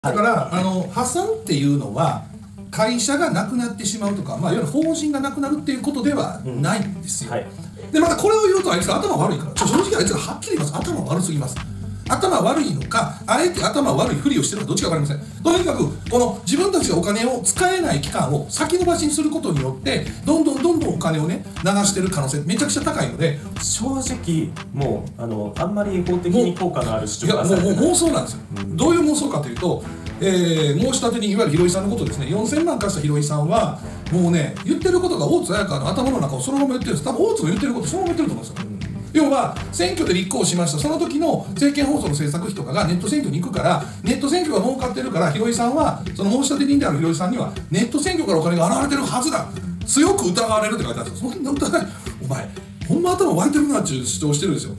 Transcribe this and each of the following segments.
だから破産っていうのは会社がなくなってしまうとか、いわゆる法人がなくなるっていうことではないんですよ。でまたこれを言うとあいつ頭悪いから正直あいつらはっきり言います。頭悪すぎます。頭悪いのかあえて頭悪いふりをしてるのかどっちか分かりません。とにかくこの自分たちがお金を使えない期間を先延ばしにすることによってどんどんお金をね流してる可能性めちゃくちゃ高いので、 正直もうあんまり法的に効果のある主張がもう妄想なんですよ。どういう妄想かというと、申し立て人いわゆるひろいさんのことですね。4000万貸したひろいさんはもうね言ってることが大津綾香の頭の中をそのまま言ってるんです。多分大津が言ってることそのまま言ってると思うんですよ。要は選挙で立候補しましたその時の政見放送の政策費とかがネット選挙に行くからネット選挙が儲かってるからひろいさんはその申し立て人であるひろいさんにはネット選挙からお金が現れてるはずだ強く疑われるって書いてあるんですよ。そんな疑いお前ほんま頭湧いてるなっていう主張してるんですよ。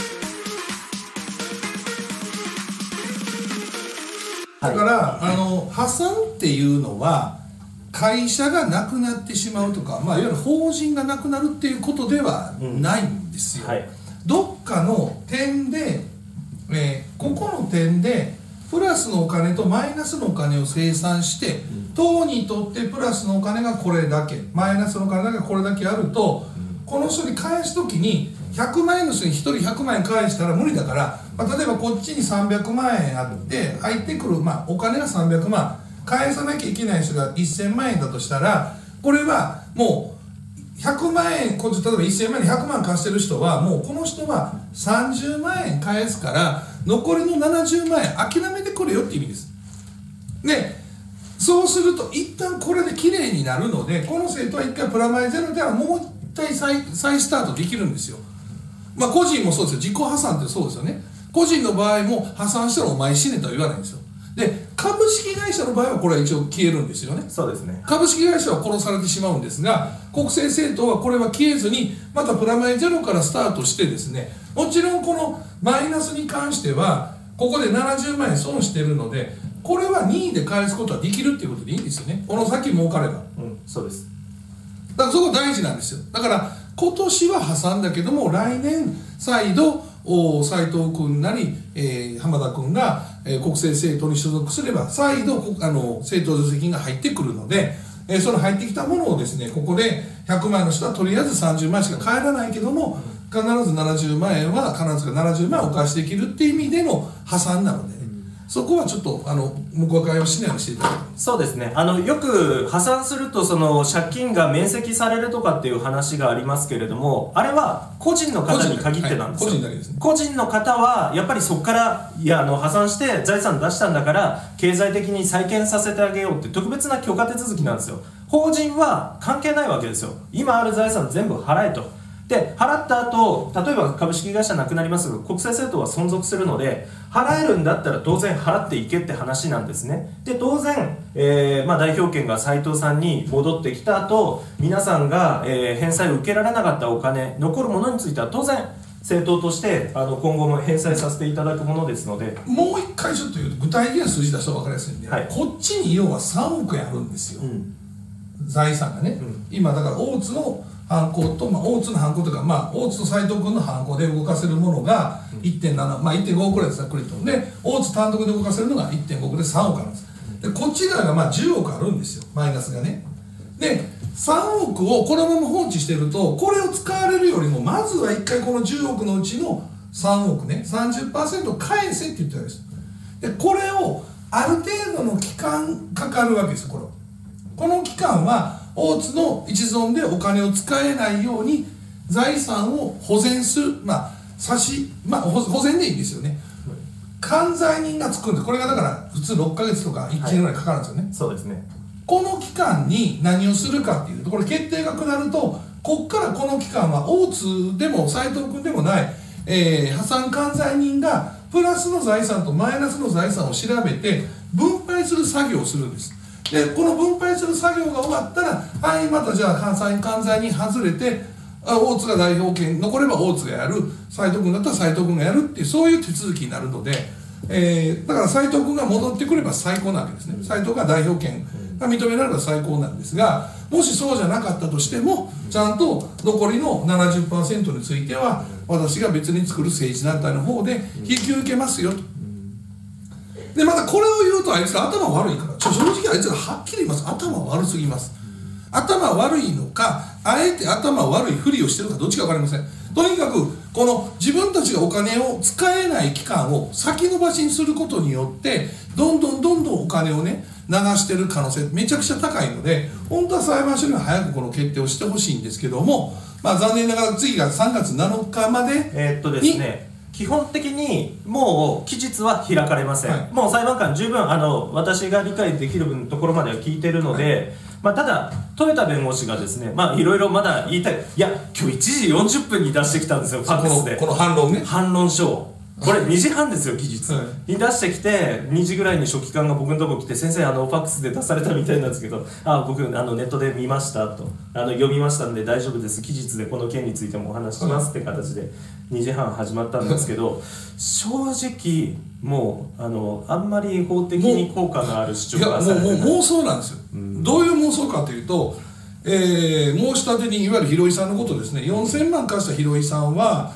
だから破産っていうのは会社がなくなってしまうとか、いわゆる法人がなくなるっていうことではないんですよ。どっかの点で、ここの点でプラスのお金とマイナスのお金を精算して、党にとってプラスのお金がこれだけマイナスのお金がこれだけあると、この人に返す時に100万円の人に1人100万円返したら無理だから、例えばこっちに300万円あって入ってくる、お金が300万返さなきゃいけない人が1000万円だとしたら、これはもう100万円こっち例えば1000万円で100万貸してる人はもうこの人は30万円返すから残りの70万円諦めてくれよって意味です。でそうすると一旦これで綺麗になるのでこの生徒は一回プラマイゼロではもう一回再スタートできるんですよ。個人もそうですよ。自己破産ってそうですよね。個人の場合も破産したらお前死ねとは言わないんですよ。で株式会社の場合はこれは一応消えるんですよね。 そうですね。 株式会社は殺されてしまうんですが国政政党はこれは消えずにまたプラマイゼロからスタートしてですね、もちろんこのマイナスに関してはここで70万円損してるのでこれは任意で返すことはできるっていうことでいいんですよね。この先儲かれば、 そうです。 だからそこ大事なんですよ。だから今年は破産だけども来年再度斉藤君なり、浜田君が、国政政党に所属すれば再度政党助成金が入ってくるので、その入ってきたものをですねここで100万円の人はとりあえず30万円しか返らないけども必ず70万円は70万円お返しできるっていう意味での破産なので、そこはちょっと誤解をしないようにしていただきます。 そうですね。よく破産するとその借金が免責されるとかっていう話がありますけれども、あれは個人の方に限ってなんですよ。 個人だけですね。 個人の方はやっぱりそこから破産して財産出したんだから経済的に再建させてあげようって特別な許可手続きなんですよ。法人は関係ないわけですよ。今ある財産全部払えと。で払った後例えば株式会社なくなりますが国政政党は存続するので払えるんだったら当然払っていけって話なんですね。で当然、代表権が斉藤さんに戻ってきた後皆さんが、返済を受けられなかったお金残るものについては当然政党として今後も返済させていただくものですので、 もう一回ちょっと言うと具体的な数字出したら分かりやすいんで、こっちに要は3億円あるんですよ、財産がね、今だから大津の犯行と、大津の犯行というか、大津と斉藤君の犯行で動かせるものが 1.7、1.5億ぐらいですざっくりと。で大津単独で動かせるのが 1.5 億で3億あるんです。でこっち側が10億あるんですよマイナスがね。で3億をこのまま放置してるとこれを使われるよりもまずは1回この10億のうちの3億ね 30% 返せって言ってたんです。でこれをある程度の期間かかるわけですよ。この期間は大津の一存でお金を使えないように財産を保全する、保全でいいんですよね。管財人がつくんでこれがだから普通6ヶ月とか1年ぐらいかかるんですよね。 そうですね。 この期間に何をするかっていうとこれ決定が下るとこっからこの期間は大津でも斉藤君でもない、破産管財人がプラスの財産とマイナスの財産を調べて分配する作業をするんです。でこの分配する作業が終わったらまたじゃあ関西に外れて大津が代表権残れば大津がやる斉藤君だったら斉藤君がやるっていうそういう手続きになるので、だから斉藤君が戻ってくれば最高なわけですね。斉藤が代表権が認められれば最高なんですがもしそうじゃなかったとしてもちゃんと残りの 70% については私が別に作る政治団体の方で引き受けますよと。 でまたこれを言うとあいつら頭悪いから、正直あいつらはっきり言います。頭悪すぎます。頭悪いのか、あえて頭悪いふりをしてるか、どっちか分かりません。とにかくこの自分たちがお金を使えない期間を先延ばしにすることによってどんどんお金をね流してる可能性めちゃくちゃ高いので、本当は裁判所には早くこの決定をしてほしいんですけども、まあ残念ながら次が3月7日までですね、基本的にもう期日は開かれません、はい、もう裁判官十分私が理解できるところまでは聞いてるので、はい、ただ豊田弁護士がですね、いろいろまだ言いたい、いや今日1時40分に出してきたんですよ、ファックスでこの反論ね、 反論書を。これ2時半ですよ、期日、はい、に出してきて、2時ぐらいに書記官が僕のとこ来て、先生ファックスで出されたみたいなんですけど、僕ネットで見ましたと、読みましたんで大丈夫です、期日でこの件についてもお話ししますって形で2時半始まったんですけど、正直もうあんまり法的に効果のある主張がされてない。 もう妄想なんですよ、どういう妄想かというと、申し立て人いわゆる広井さんのことですね、4000万貸した広井さんは、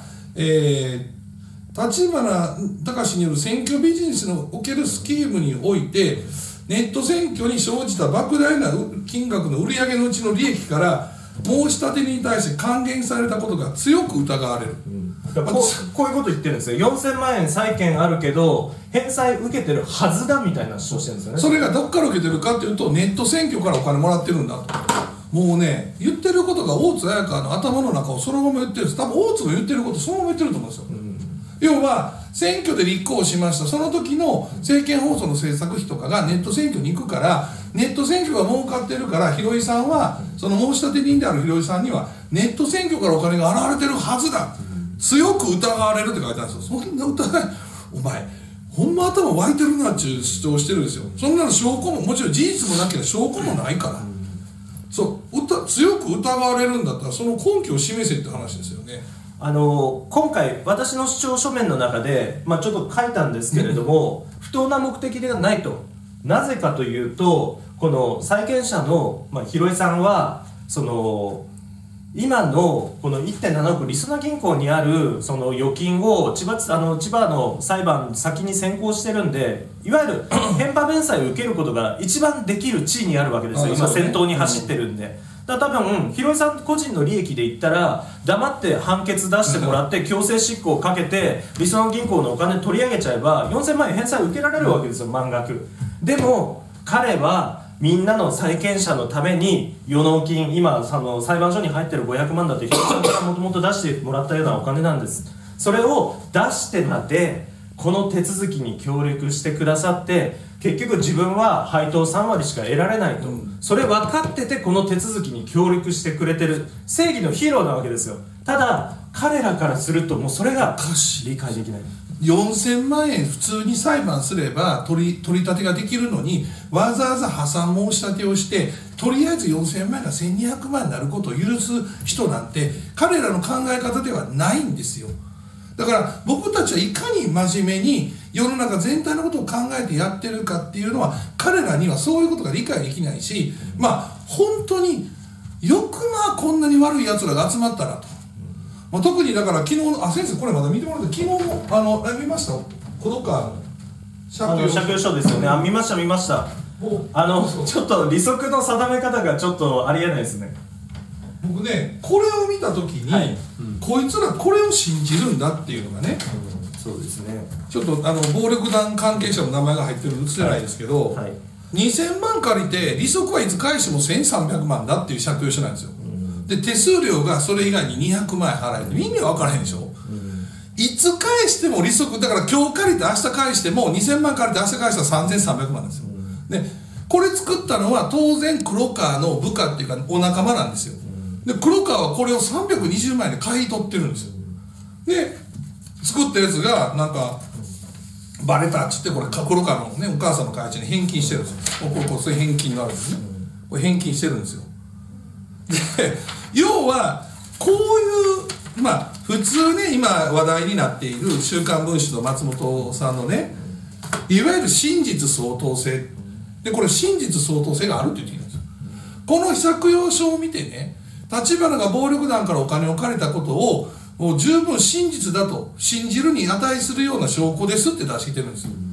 立花隆による選挙ビジネスにおけるスキームにおいてネット選挙に生じた莫大な金額の売上のうちの利益から申し立て人に対して還元されたことが強く疑われる、 こういうこと言ってるんですよ。4000万円債権あるけど返済受けてるはずだみたいな主張してるんですよね。 それがどっから受けてるかというと、ネット選挙からお金もらってるんだと。もうね、言ってることが大津彩香の頭の中をそのまま言ってるんです。多分大津の言ってることそのまま言ってると思うんですよ、要は選挙で立候補しました、その時の政見放送の制作費とかがネット選挙に行くから、ネット選挙が儲かってるから、広井さんはその申し立て人である広井さんにはネット選挙からお金が現れてるはずだ、強く疑われるって書いてあるんですよ。そんな疑い、お前ほんま頭湧いてるなっていう主張してるんですよ。そんなの証拠ももちろん事実もなければ証拠もないから、強く疑われるんだったらその根拠を示せって話ですよね。 今回私の主張書面の中で、ちょっと書いたんですけれども、不当な目的ではないと。なぜかというと、この債権者の、広井さんは今のこの 1.7 億りそな銀行にあるその預金を千葉の裁判先に先行してるんで、いわゆる返破弁済を受けることが一番できる地位にあるわけですよ、今先頭に走ってるんで。だから多分広井さん個人の利益で言ったら黙って判決出してもらって強制執行をかけてりそな銀行のお金取り上げちゃえば4000万円返済を受けられるわけですよ、満額。でも彼はみんなの債権者のために予納金、今裁判所に入ってる500万だって広井さんからもともと出してもらったようなお金なんです。それを出してまでこの手続きに協力してくださって、結局自分は配当3割しか得られないと、それ分かっててこの手続きに協力してくれてる正義のヒーローなわけですよ。ただ彼らからするともうそれが理解できない。 4000万円普通に裁判すれば取り立てができるのに、わざわざ破産申し立てをしてとりあえず4000万円が1200万円になることを許す人なんて彼らの考え方ではないんですよ。だから僕たちはいかに真面目に世の中全体のことを考えてやってるかっていうのは彼らにはそういうことが理解できないし、本当によくこんなに悪いやつらが集まったなと、特にだから昨日先生これまだ見てもらって、昨日も見ました小川の借用書ですよね。見ましたちょっと利息の定め方がちょっとありえないですね。 僕ねこれを見た時に、こいつらこれを信じるんだっていうのがね、 そうですね、 ちょっと暴力団関係者の名前が入ってるの映せないですけど、2000万借りて利息はいつ返しても1300万だっていう借用書なんですよ、で手数料がそれ以外に200万円払える、意味わからへんでしょ、いつ返しても利息だから、今日借りて明日返しても2000万借りて明日返したら3300万ですよ、でこれ作ったのは当然黒川の部下っていうかお仲間なんですよ。で黒川はこれを320万円で買い取ってるんですよ。で作ったやつがなんかバレたっつってこれ黒川のねお母さんの会社に返金してるんですよ。これそれ返金があるんですね。これ返金してるんですよ。で要はこういう普通ね今話題になっている「週刊文春」の松本さんのねいわゆる真実相当性で、これ真実相当性があるって言っているんですよ。この借用書を見てね、立花が暴力団からお金を借りたことをもう十分真実だと信じるに値するような証拠ですって出してきてるんですよ。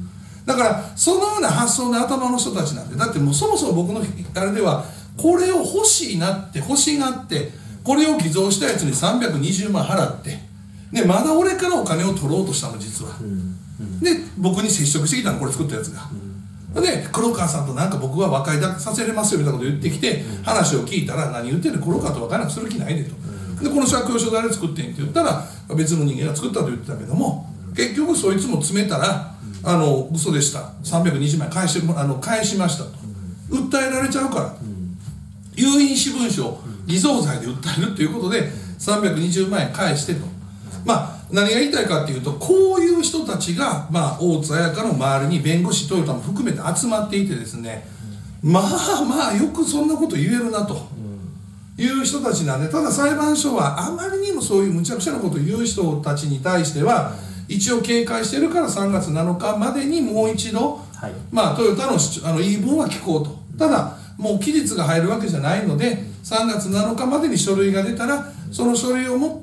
だからそのような発想の頭の人たちなんで、だってもうそもそも僕のあれではこれを欲しいなって欲しがってこれを偽造したやつに320万払ってでまだ俺からお金を取ろうとしたの実は、で僕に接触してきたのこれ作ったやつが、で黒川さんとなんか僕は和解させれますよみたいなこと言ってきて、話を聞いたら何言ってんの黒川と和解なんかする気ないでと、でこの借用書誰作ってんって言ったら別の人間が作ったと言ってたけども、結局そいつも詰めたら嘘でした320万返しましたと訴えられちゃうから、有印私文書を偽造罪で訴えるということで320万円返してと。何が言いたいかっていうと、こういう人たちが、大津綾香の周りに弁護士トヨタも含めて集まっていてですね、よくそんなこと言えるなという人たちなんで、ただ裁判所はあまりにもそういう無茶苦茶なことを言う人たちに対しては一応警戒してるから3月7日までにもう一度、トヨタの言い分は聞こうと。ただもう期日が入るわけじゃないので3月7日までに書類が出たらその書類を持って、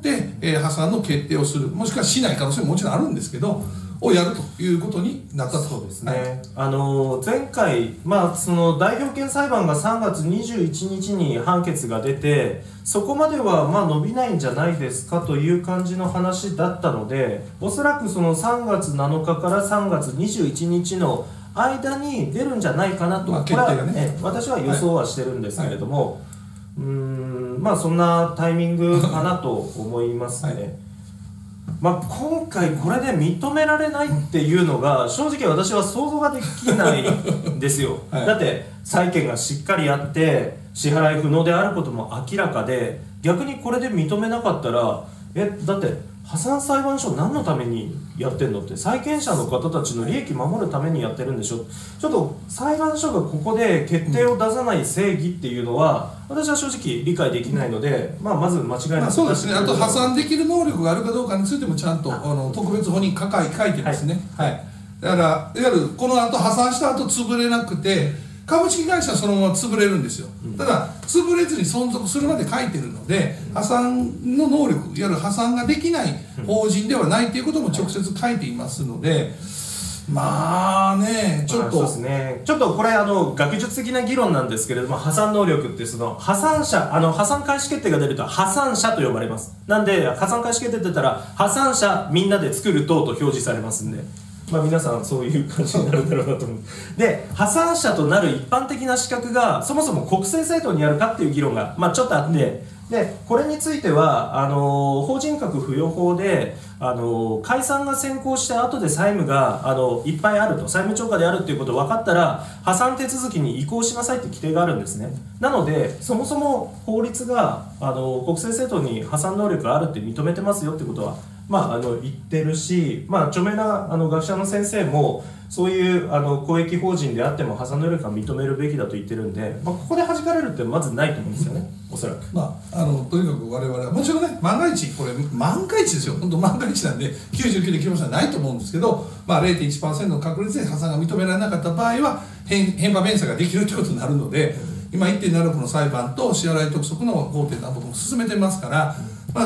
破産の決定をする、もしくはしない可能性ももちろんあるんですけどをやるということになったと。 そうですね、前回、その代表権裁判が3月21日に判決が出てそこまでは伸びないんじゃないですかという感じの話だったので、おそらくその3月7日から3月21日の間に出るんじゃないかなと、これは、私は予想はしてるんですけれども、そんなタイミングかなと思いますね。今回これで認められないっていうのが正直私は想像ができないんですよ、だって債権がしっかりあって支払い不能であることも明らかで、逆にこれで認めなかったらだって破産裁判所何のためにやってんのって、債権者の方たちの利益守るためにやってるんでしょ。ちょっと裁判所がここで決定を出さない正義っていうのは私は正直理解できないので、まず間違いなくそうですね。あと破産できる能力があるかどうかについてもちゃんと特別法に書いてますね、だからいわゆるこの後破産した後潰れなくて株式会社はそのまま潰れるんですよ、ただ潰れずに存続するまで書いてるので破産の能力、いわゆる破産ができない法人ではないということも直接書いていますので、ちょっとそうですね、ちょっとこれ学術的な議論なんですけれども、破産能力ってその破産者破産開始決定が出ると破産者と呼ばれます。なんで破産開始決定って言ったら破産者みんなで作る党と表示されますんで、皆さんそういう感じになるんだろうなと思う。で破産者となる一般的な資格がそもそも国政政党にあるかっていう議論がちょっとあって、でこれについては法人格付与法で解散が先行して後で債務がいっぱいあると、債務超過であるっていうことが分かったら破産手続きに移行しなさいって規定があるんですね。なのでそもそも法律が国政政党に破産能力があるって認めてますよってことは言ってるし、著名な学者の先生もそういう公益法人であっても破産能力が認めるべきだと言ってるんで、ここで弾かれるってまずないと思うんですよね、おそらく。 とにかく我々はもちろんね、万が一ですよ、本当万が一なんで99で決めましたらないと思うんですけど、0.1% の確率で破産が認められなかった場合は返パ弁済ができるということになるので、今 1.76 の裁判と支払い督促の法廷談僕も進めてますから、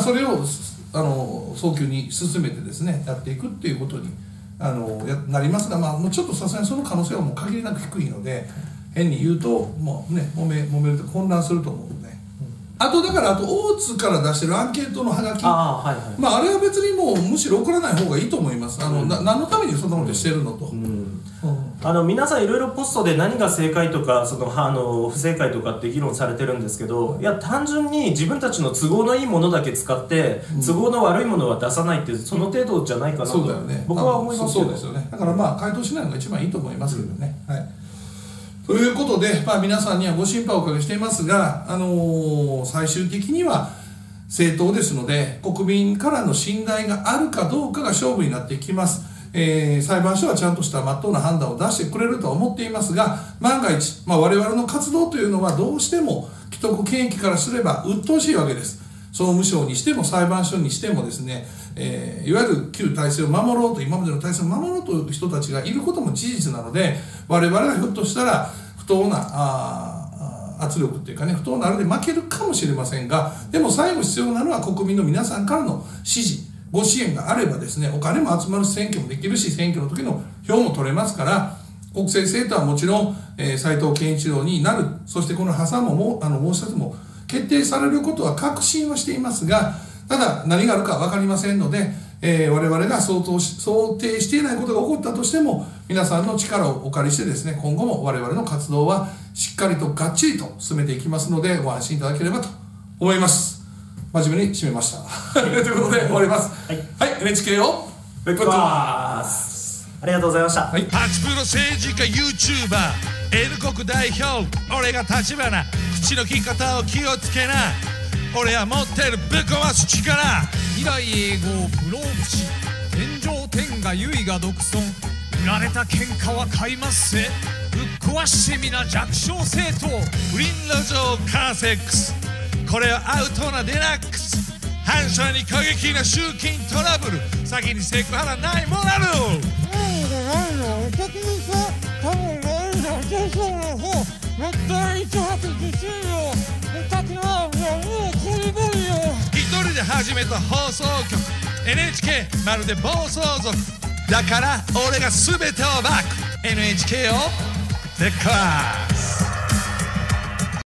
それを早急に進めてですねやっていくっていうことになりますが、もうちょっとさすがにその可能性はもう限りなく低いので、変に言うともうね揉めると混乱すると思うので、あと大津から出してるアンケートのハガキ、あれは別にもうむしろ送らない方がいいと思います。何のためにそんなことしてるのと。 皆さんいろいろポストで何が正解とか不正解とかって議論されてるんですけど、いや単純に自分たちの都合のいいものだけ使って都合の悪いものは出さないってその程度じゃないかなと僕は思いますけど。 そうですよね。だから回答しないのが一番いいと思いますけどね。ということで、皆さんにはご心配をおかけしていますが、最終的には政党ですので国民からの信頼があるかどうかが勝負になってきます。裁判所はちゃんとした真っ当な判断を出してくれるとは思っていますが、万が一、我々の活動というのはどうしても既得権益からすれば鬱陶しいわけです。総務省にしても裁判所にしてもですね、いわゆる旧体制を守ろうと、今までの体制を守ろうという人たちがいることも事実なので、我々がひょっとしたら不当な圧力っていうかね、不当なあれで負けるかもしれませんが、でも最後必要なのは国民の皆さんからの支持、 ご支援があればですね、お金も集まるし選挙もできるし、選挙の時の票も取れますから、国政政党はもちろん、斉藤健一郎になる、そしてこの破産も申し立ても決定されることは確信はしていますが、ただ何があるか分かりませんので、我々が想定していないことが起こったとしても、皆さんの力をお借りしてですね、今後も我々の活動はしっかりとがっちりと進めていきますので、ご安心いただければと思います。真面目に締めましたということで終わります。はい、NHK をぶっ壊す。 ありがとうございました。 パチプロ政治家 YouTuber N 国代表、俺が立花、口の利き方を気をつけな。俺は持ってるぶっ壊す力。 未来永劫不老不死、天上天下唯我独尊。売られた喧嘩は買いますせ。ぶっ壊してみな弱小政党。 不倫路上カーセックス、これはアウトなデラックス。反社に過激な集金トラブル、先にセクハラないモラル。一人で始めた放送局 NHK まるで暴走族だから俺が全てをバック NHK をぶっ壊す。